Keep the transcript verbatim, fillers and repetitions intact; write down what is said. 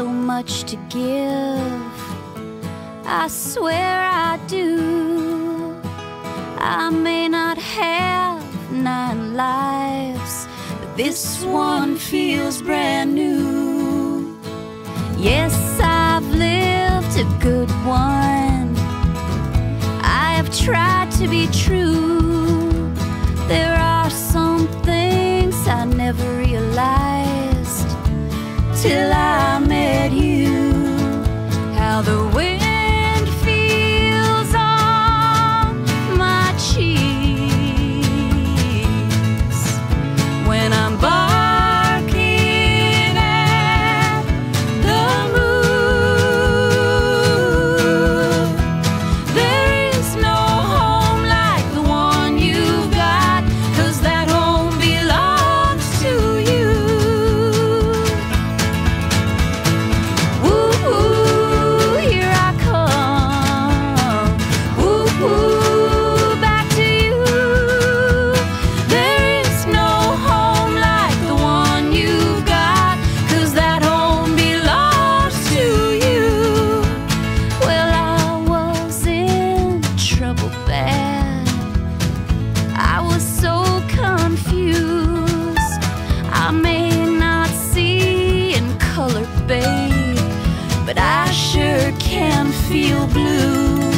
so much to give, I swear I do. I may not have nine lives, but this one feels brand new. Yes, I've lived a good one. I have tried to be true. There are some things I never realized till I met you. How the wind feels on my cheeks when I'm barking at the moon. There is no home like the one you've got, 'cause that home belongs to you. Woo, here I come. Woo, back to you. There is no home like the one you've got, 'cause that home belongs to you. Well, I was in trouble bad. I was so confused. I may not see in color, babe, but I sure can feel blue.